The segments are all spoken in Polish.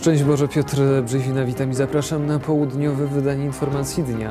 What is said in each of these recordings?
Szczęść Boże, Piotr Brzezina, witam i zapraszam na południowe wydanie informacji dnia.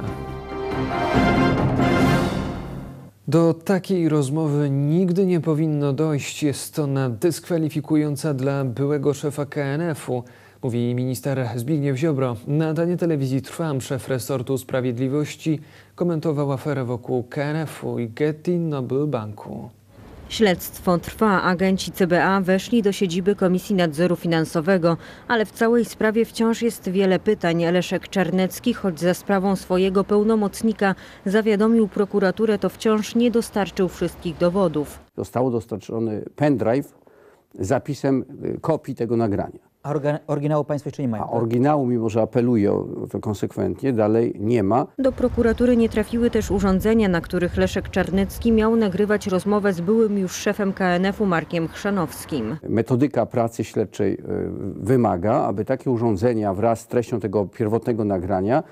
Do takiej rozmowy nigdy nie powinno dojść. Jest ona dyskwalifikująca dla byłego szefa KNF-u, mówi minister Zbigniew Ziobro. Na antenie telewizji Trwam szef resortu sprawiedliwości komentował aferę wokół KNF-u i Getin Noble Banku. Śledztwo trwa. Agenci CBA weszli do siedziby Komisji Nadzoru Finansowego, ale w całej sprawie wciąż jest wiele pytań. Leszek Czarnecki, choć za sprawą swojego pełnomocnika zawiadomił prokuraturę, to wciąż nie dostarczył wszystkich dowodów. Zostało dostarczony pendrive z zapisem kopii tego nagrania. A oryginału państwo jeszcze nie mają? A oryginału, mimo że apeluję o to konsekwentnie, dalej nie ma. Do prokuratury nie trafiły też urządzenia, na których Leszek Czarnecki miał nagrywać rozmowę z byłym już szefem KNF-u Markiem Chrzanowskim. Metodyka pracy śledczej wymaga, aby takie urządzenia wraz z treścią tego pierwotnego nagrania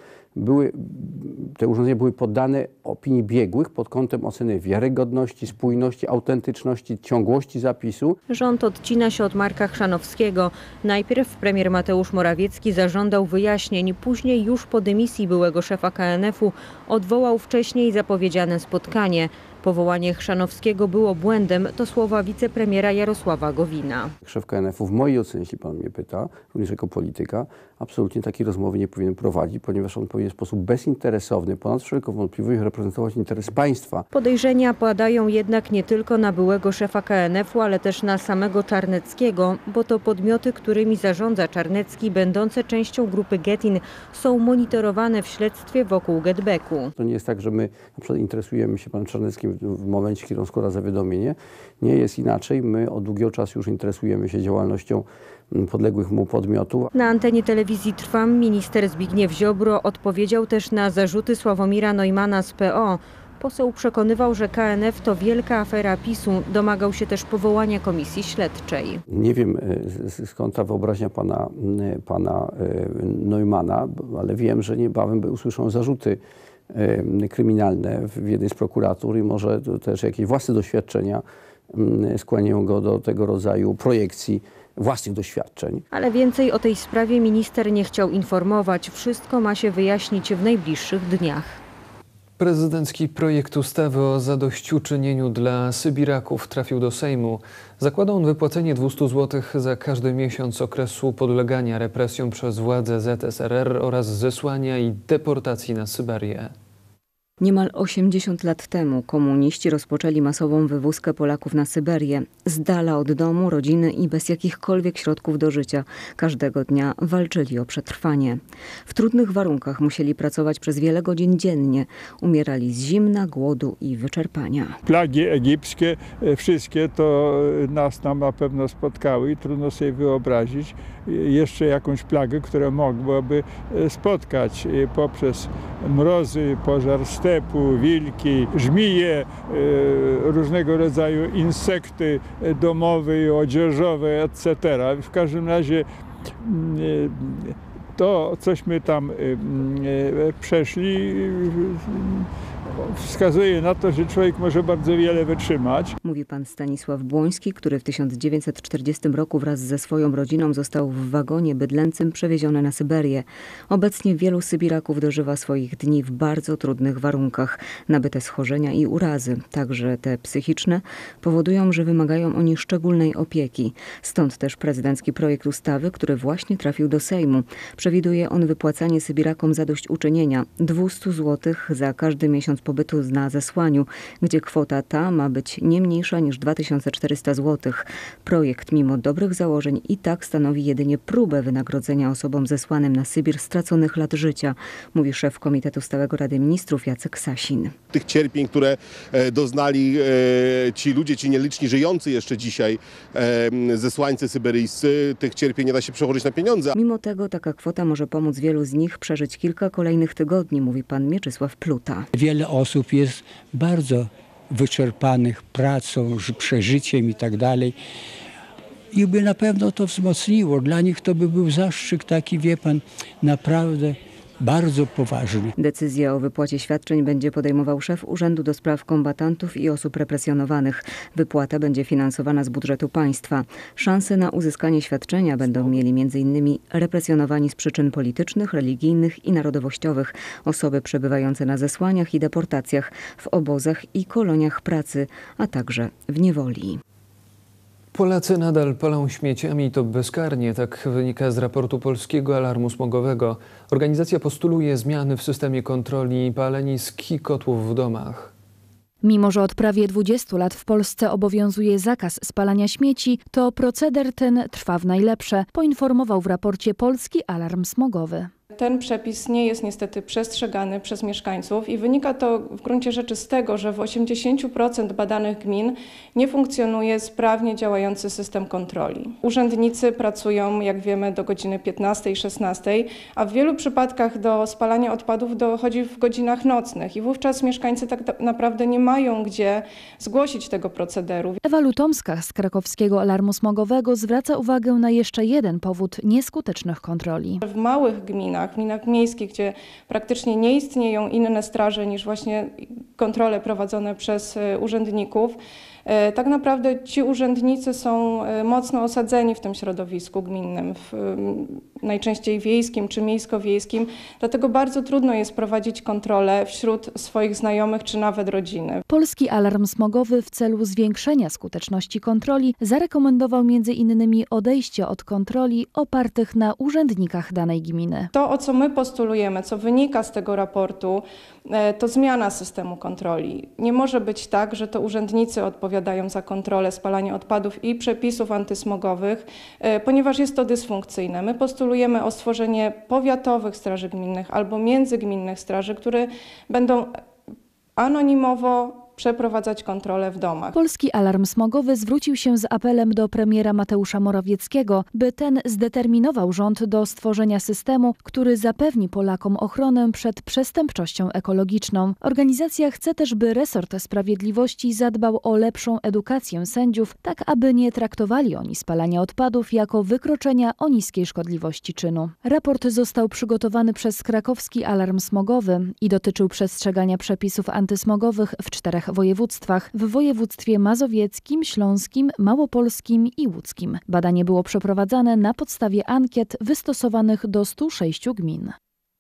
te urządzenia były poddane opinii biegłych pod kątem oceny wiarygodności, spójności, autentyczności, ciągłości zapisu. Rząd odcina się od Marka Chrzanowskiego. Najpierw premier Mateusz Morawiecki zażądał wyjaśnień, później już po dymisji byłego szefa KNF-u odwołał wcześniej zapowiedziane spotkanie. Powołanie Chrzanowskiego było błędem, to słowa wicepremiera Jarosława Gowina. Szef KNF-u w mojej ocenie, jeśli pan mnie pyta, również jako polityka, absolutnie takiej rozmowy nie powinien prowadzić, ponieważ on powinien w sposób bezinteresowny, ponad wszelką wątpliwość reprezentować interes państwa. Podejrzenia padają jednak nie tylko na byłego szefa KNF-u, ale też na samego Czarneckiego, bo to podmioty, którymi zarządza Czarnecki, będące częścią grupy Getin, są monitorowane w śledztwie wokół GetBacku. To nie jest tak, że my na przykład interesujemy się panem Czarneckim w momencie, kiedy on składa zawiadomienie. Nie jest inaczej. My od długiego czasu już interesujemy się działalnością podległych mu podmiotów. Na antenie telewizji Trwam minister Zbigniew Ziobro odpowiedział też na zarzuty Sławomira Neumanna z PO. Poseł przekonywał, że KNF to wielka afera PiS-u. Domagał się też powołania komisji śledczej. Nie wiem, skąd ta wyobraźnia pana Neumanna, ale wiem, że niebawem usłyszą zarzuty kryminalne w jednej z prokuratur i może też jakieś własne doświadczenia skłaniają go do tego rodzaju projekcji własnych doświadczeń. Ale więcej o tej sprawie minister nie chciał informować. Wszystko ma się wyjaśnić w najbliższych dniach. Prezydencki projekt ustawy o zadośćuczynieniu dla sybiraków trafił do Sejmu. Zakłada on wypłacenie 200 zł za każdy miesiąc okresu podlegania represjom przez władze ZSRR oraz zesłania i deportacji na Syberię. Niemal 80 lat temu komuniści rozpoczęli masową wywózkę Polaków na Syberię. Z dala od domu, rodziny i bez jakichkolwiek środków do życia. Każdego dnia walczyli o przetrwanie. W trudnych warunkach musieli pracować przez wiele godzin dziennie. Umierali z zimna, głodu i wyczerpania. Plagi egipskie, wszystkie to nas na pewno spotkały i trudno sobie wyobrazić jeszcze jakąś plagę, która mogłaby spotkać poprzez mrozy, pożar stepu, wilki, żmije, różnego rodzaju insekty domowe i odzieżowe, etc. W każdym razie to, cośmy tam przeszli, wskazuje na to, że człowiek może bardzo wiele wytrzymać. Mówi pan Stanisław Błoński, który w 1940 roku wraz ze swoją rodziną został w wagonie bydlęcym przewieziony na Syberię. Obecnie wielu Sybiraków dożywa swoich dni w bardzo trudnych warunkach. Nabyte schorzenia i urazy, także te psychiczne, powodują, że wymagają oni szczególnej opieki. Stąd też prezydencki projekt ustawy, który właśnie trafił do Sejmu. Przewiduje on wypłacanie Sybirakom zadośćuczynienia 200 zł za każdy miesiąc pobytu na zesłaniu, gdzie kwota ta ma być nie mniejsza niż 2400 zł. Projekt mimo dobrych założeń i tak stanowi jedynie próbę wynagrodzenia osobom zesłanym na Sybir straconych lat życia, mówi szef Komitetu Stałego Rady Ministrów Jacek Sasin. Tych cierpień, które doznali ci ludzie, ci nieliczni żyjący jeszcze dzisiaj zesłańcy syberyjscy, tych cierpień nie da się przełożyć na pieniądze. Mimo tego taka kwota może pomóc wielu z nich przeżyć kilka kolejnych tygodni, mówi pan Mieczysław Pluta. Wiele osób jest bardzo wyczerpanych pracą, przeżyciem i tak dalej. I by na pewno to wzmocniło. Dla nich to by był zastrzyk taki, wie pan, naprawdę bardzo poważny. Decyzja o wypłacie świadczeń będzie podejmował szef Urzędu do Spraw Kombatantów i Osób Represjonowanych. Wypłata będzie finansowana z budżetu państwa. Szanse na uzyskanie świadczenia będą mieli m.in. represjonowani z przyczyn politycznych, religijnych i narodowościowych, osoby przebywające na zesłaniach i deportacjach, w obozach i koloniach pracy, a także w niewoli. Polacy nadal palą śmieciami i to bezkarnie, tak wynika z raportu Polskiego Alarmu Smogowego. Organizacja postuluje zmiany w systemie kontroli palenisk i kotłów w domach. Mimo że od prawie 20 lat w Polsce obowiązuje zakaz spalania śmieci, to proceder ten trwa w najlepsze, poinformował w raporcie Polski Alarm Smogowy. Ten przepis nie jest niestety przestrzegany przez mieszkańców i wynika to w gruncie rzeczy z tego, że w 80% badanych gmin nie funkcjonuje sprawnie działający system kontroli. Urzędnicy pracują, jak wiemy, do godziny 15 i 16, a w wielu przypadkach do spalania odpadów dochodzi w godzinach nocnych i wówczas mieszkańcy tak naprawdę nie mają gdzie zgłosić tego procederu. Ewa Lutomska z krakowskiego Alarmu Smogowego zwraca uwagę na jeszcze jeden powód nieskutecznych kontroli. W małych gminach miejskich, gdzie praktycznie nie istnieją inne straże niż właśnie kontrole prowadzone przez urzędników, tak naprawdę ci urzędnicy są mocno osadzeni w tym środowisku gminnym, najczęściej wiejskim czy miejsko-wiejskim, dlatego bardzo trudno jest prowadzić kontrolę wśród swoich znajomych czy nawet rodziny. Polski Alarm Smogowy w celu zwiększenia skuteczności kontroli zarekomendował m.in. odejście od kontroli opartych na urzędnikach danej gminy. To, o co my postulujemy, co wynika z tego raportu, to zmiana systemu kontroli. Nie może być tak, że to urzędnicy odpowiadają za kontrolę spalania odpadów i przepisów antysmogowych, ponieważ jest to dysfunkcyjne. My postulujemy o stworzenie powiatowych straży gminnych albo międzygminnych straży, które będą anonimowo przeprowadzać kontrolę w domach. Polski Alarm Smogowy zwrócił się z apelem do premiera Mateusza Morawieckiego, by ten zdeterminował rząd do stworzenia systemu, który zapewni Polakom ochronę przed przestępczością ekologiczną. Organizacja chce też, by resort sprawiedliwości zadbał o lepszą edukację sędziów, tak aby nie traktowali oni spalania odpadów jako wykroczenia o niskiej szkodliwości czynu. Raport został przygotowany przez krakowski Alarm Smogowy i dotyczył przestrzegania przepisów antysmogowych w 4 województwach: w województwie mazowieckim, śląskim, małopolskim i łódzkim. Badanie było przeprowadzane na podstawie ankiet wystosowanych do 106 gmin.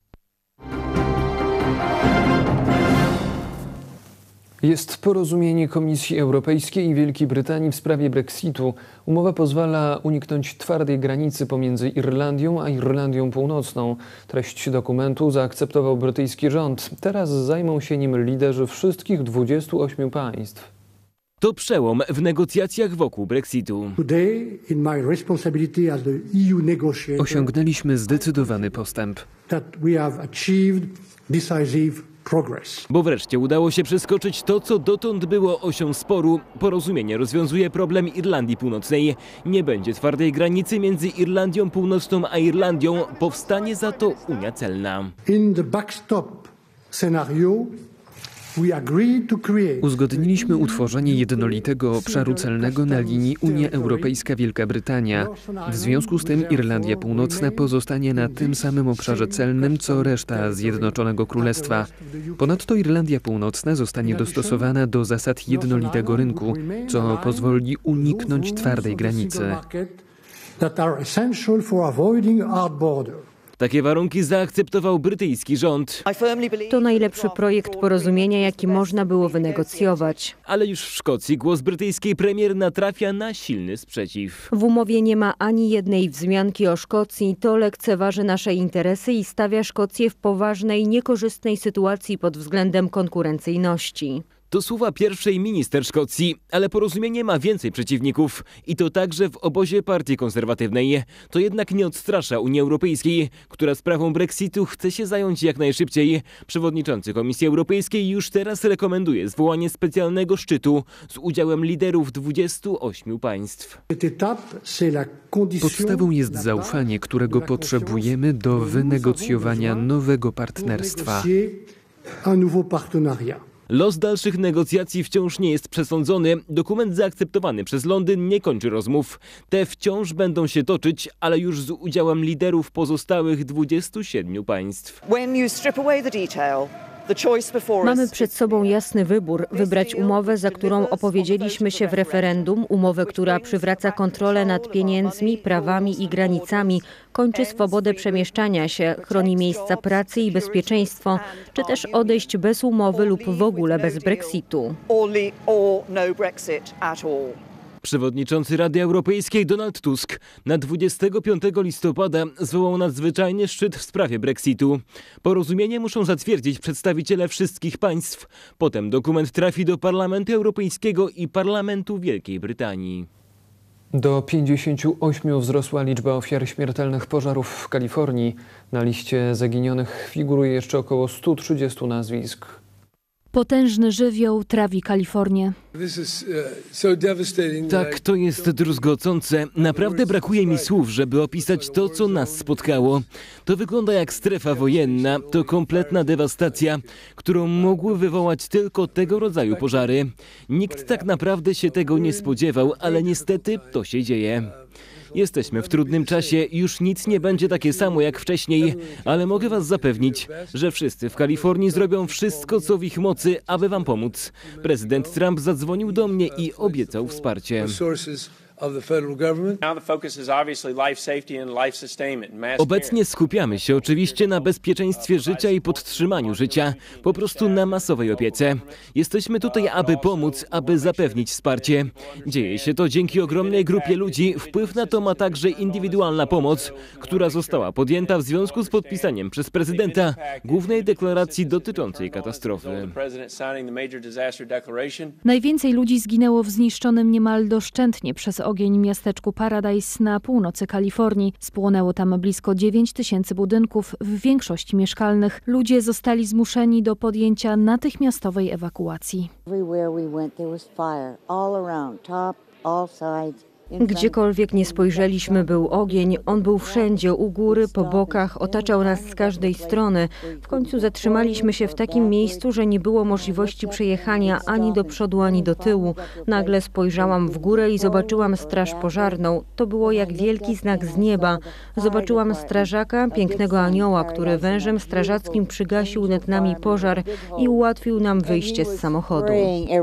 Jest porozumienie Komisji Europejskiej i Wielkiej Brytanii w sprawie Brexitu. Umowa pozwala uniknąć twardej granicy pomiędzy Irlandią a Irlandią Północną. Treść dokumentu zaakceptował brytyjski rząd. Teraz zajmą się nim liderzy wszystkich 28 państw. To przełom w negocjacjach wokół Brexitu. Osiągnęliśmy zdecydowany postęp. Bo wreszcie udało się przeskoczyć to, co dotąd było osią sporu. Porozumienie rozwiązuje problem Irlandii Północnej. Nie będzie twardej granicy między Irlandią Północną a Irlandią. Powstanie za to Unia Celna. Uzgodniliśmy utworzenie jednolitego obszaru celnego na linii Unia Europejska-Wielka Brytania. W związku z tym Irlandia Północna pozostanie na tym samym obszarze celnym, co reszta Zjednoczonego Królestwa. Ponadto Irlandia Północna zostanie dostosowana do zasad jednolitego rynku, co pozwoli uniknąć twardej granicy. Takie warunki zaakceptował brytyjski rząd. To najlepszy projekt porozumienia, jaki można było wynegocjować. Ale już w Szkocji głos brytyjskiej premier natrafia na silny sprzeciw. W umowie nie ma ani jednej wzmianki o Szkocji. To lekceważy nasze interesy i stawia Szkocję w poważnej, niekorzystnej sytuacji pod względem konkurencyjności. To słowa pierwszej minister Szkocji, ale porozumienie ma więcej przeciwników i to także w obozie partii konserwatywnej. To jednak nie odstrasza Unii Europejskiej, która sprawą Brexitu chce się zająć jak najszybciej. Przewodniczący Komisji Europejskiej już teraz rekomenduje zwołanie specjalnego szczytu z udziałem liderów 28 państw. Podstawą jest zaufanie, którego potrzebujemy do wynegocjowania nowego partnerstwa. Los dalszych negocjacji wciąż nie jest przesądzony. Dokument zaakceptowany przez Londyn nie kończy rozmów. Te wciąż będą się toczyć, ale już z udziałem liderów pozostałych 27 państw. Mamy przed sobą jasny wybór. Wybrać umowę, za którą opowiedzieliśmy się w referendum, umowę, która przywraca kontrolę nad pieniędzmi, prawami i granicami, kończy swobodę przemieszczania się, chroni miejsca pracy i bezpieczeństwo, czy też odejść bez umowy lub w ogóle bez Brexitu. Przewodniczący Rady Europejskiej Donald Tusk na 25 listopada zwołał nadzwyczajny szczyt w sprawie Brexitu. Porozumienie muszą zatwierdzić przedstawiciele wszystkich państw. Potem dokument trafi do Parlamentu Europejskiego i Parlamentu Wielkiej Brytanii. Do 58 wzrosła liczba ofiar śmiertelnych pożarów w Kalifornii. Na liście zaginionych figuruje jeszcze około 130 nazwisk. Potężny żywioł trawi Kalifornię. Tak, to jest druzgocące. Naprawdę brakuje mi słów, żeby opisać to, co nas spotkało. To wygląda jak strefa wojenna. To kompletna dewastacja, którą mogły wywołać tylko tego rodzaju pożary. Nikt tak naprawdę się tego nie spodziewał, ale niestety to się dzieje. Jesteśmy w trudnym czasie, już nic nie będzie takie samo jak wcześniej, ale mogę was zapewnić, że wszyscy w Kalifornii zrobią wszystko, co w ich mocy, aby wam pomóc. Prezydent Trump zadzwonił do mnie i obiecał wsparcie. Obecnie skupiamy się oczywiście na bezpieczeństwie życia i podtrzymaniu życia, po prostu na masowej opiece. Jesteśmy tutaj, aby pomóc, aby zapewnić wsparcie. Dzieje się to dzięki ogromnej grupie ludzi. Wpływ na to ma także indywidualna pomoc, która została podjęta w związku z podpisaniem przez prezydenta głównej deklaracji dotyczącej katastrofy. Najwięcej ludzi zginęło w zniszczonym niemal doszczętnie przez ogień miasteczku Paradise na północy Kalifornii. Spłonęło tam blisko 9000 budynków, w większości mieszkalnych. Ludzie zostali zmuszeni do podjęcia natychmiastowej ewakuacji. Gdziekolwiek nie spojrzeliśmy, był ogień. On był wszędzie, u góry, po bokach, otaczał nas z każdej strony. W końcu zatrzymaliśmy się w takim miejscu, że nie było możliwości przejechania ani do przodu, ani do tyłu. Nagle spojrzałam w górę i zobaczyłam straż pożarną. To było jak wielki znak z nieba. Zobaczyłam strażaka, pięknego anioła, który wężem strażackim przygasił nad nami pożar i ułatwił nam wyjście z samochodu.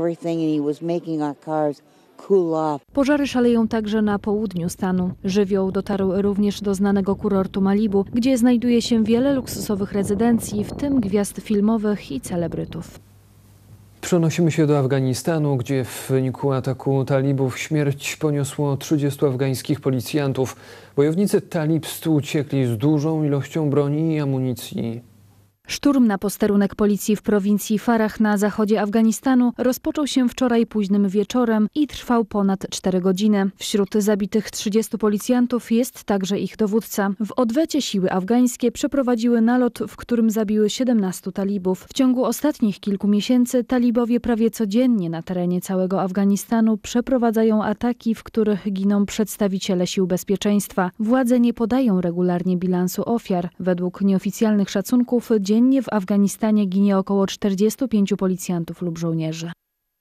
Pożary szaleją także na południu stanu. Żywioł dotarł również do znanego kurortu Malibu, gdzie znajduje się wiele luksusowych rezydencji, w tym gwiazd filmowych i celebrytów. Przenosimy się do Afganistanu, gdzie w wyniku ataku talibów śmierć poniosło 30 afgańskich policjantów. Bojownicy talibscy uciekli z dużą ilością broni i amunicji. Szturm na posterunek policji w prowincji Farah na zachodzie Afganistanu rozpoczął się wczoraj późnym wieczorem i trwał ponad 4 godziny. Wśród zabitych 30 policjantów jest także ich dowódca. W odwecie siły afgańskie przeprowadziły nalot, w którym zabiły 17 talibów. W ciągu ostatnich kilku miesięcy talibowie prawie codziennie na terenie całego Afganistanu przeprowadzają ataki, w których giną przedstawiciele sił bezpieczeństwa. Władze nie podają regularnie bilansu ofiar. Według nieoficjalnych szacunków dziennie w Afganistanie ginie około 45 policjantów lub żołnierzy.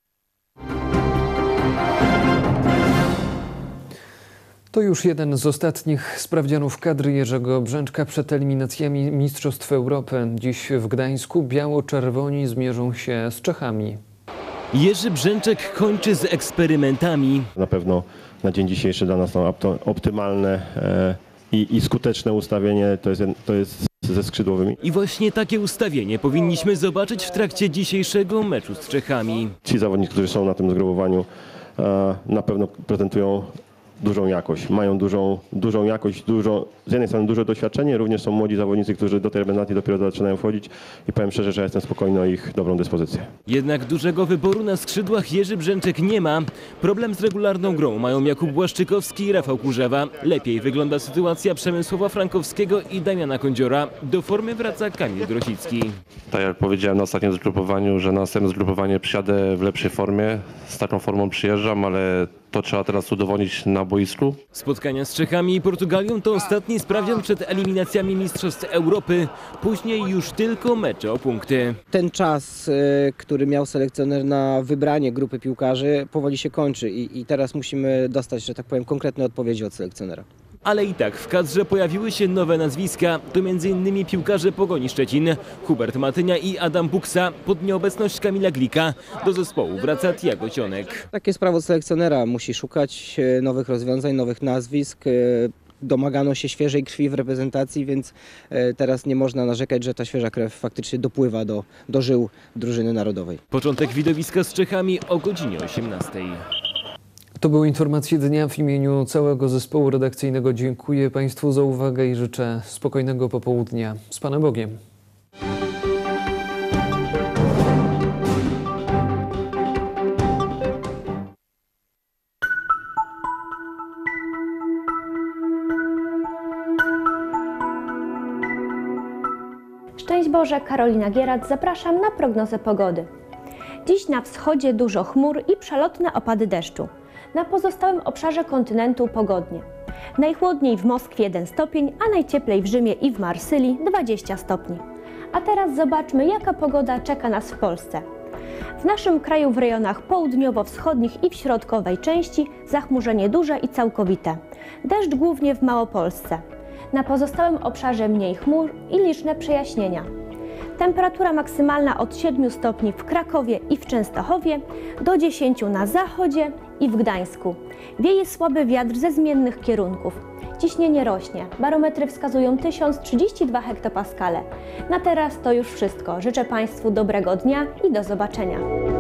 To już jeden z ostatnich sprawdzianów kadry Jerzego Brzęczka przed eliminacjami Mistrzostw Europy. Dziś w Gdańsku biało-czerwoni zmierzą się z Czechami. Jerzy Brzęczek kończy z eksperymentami. Na pewno na dzień dzisiejszy dla nas to optymalne i skuteczne ustawienie to jest ze skrzydłowymi. I właśnie takie ustawienie powinniśmy zobaczyć w trakcie dzisiejszego meczu z Czechami. Ci zawodnicy, którzy są na tym zgrupowaniu, na pewno prezentują dużą jakość. Mają dużą jakość, z jednej strony duże doświadczenie, również są młodzi zawodnicy, którzy do tej reprezentacji dopiero zaczynają wchodzić i powiem szczerze, że jestem spokojny o ich dobrą dyspozycję. Jednak dużego wyboru na skrzydłach Jerzy Brzęczek nie ma. Problem z regularną grą mają Jakub Błaszczykowski i Rafał Kurzawa. Lepiej wygląda sytuacja Przemysława Frankowskiego i Damiana Kądziora. Do formy wraca Kamil Grosicki. Tak jak powiedziałem na ostatnim zgrupowaniu, że na następne zgrupowanie przyjadę w lepszej formie. Z taką formą przyjeżdżam, ale to trzeba teraz udowodnić na boisku. Spotkania z Czechami i Portugalią to ostatni sprawdzian przed eliminacjami Mistrzostw Europy. Później już tylko mecze o punkty. Ten czas, który miał selekcjoner na wybranie grupy piłkarzy, powoli się kończy i teraz musimy dostać, że tak powiem, konkretne odpowiedzi od selekcjonera. Ale i tak w kadrze pojawiły się nowe nazwiska. To m.in. piłkarze Pogoni Szczecin, Hubert Matynia i Adam Buksa. Pod nieobecność Kamila Glika do zespołu wraca Tiago Cionek. Takie jest prawo selekcjonera. Musi szukać nowych rozwiązań, nowych nazwisk. Domagano się świeżej krwi w reprezentacji, więc teraz nie można narzekać, że ta świeża krew faktycznie dopływa do żył drużyny narodowej. Początek widowiska z Czechami o godzinie 18. To były informacje dnia. W imieniu całego zespołu redakcyjnego dziękuję Państwu za uwagę i życzę spokojnego popołudnia. Z Panem Bogiem. Szczęść Boże, Karolina Gierat, zapraszam na prognozę pogody. Dziś na wschodzie dużo chmur i przelotne opady deszczu. Na pozostałym obszarze kontynentu pogodnie. Najchłodniej w Moskwie 1 stopień, a najcieplej w Rzymie i w Marsylii 20 stopni. A teraz zobaczmy, jaka pogoda czeka nas w Polsce. W naszym kraju w rejonach południowo-wschodnich i w środkowej części zachmurzenie duże i całkowite. Deszcz głównie w Małopolsce. Na pozostałym obszarze mniej chmur i liczne przejaśnienia. Temperatura maksymalna od 7 stopni w Krakowie i w Częstochowie, do 10 na zachodzie i w Gdańsku. Wieje słaby wiatr ze zmiennych kierunków. Ciśnienie rośnie. Barometry wskazują 1032 hektopaskale. Na teraz to już wszystko. Życzę Państwu dobrego dnia i do zobaczenia.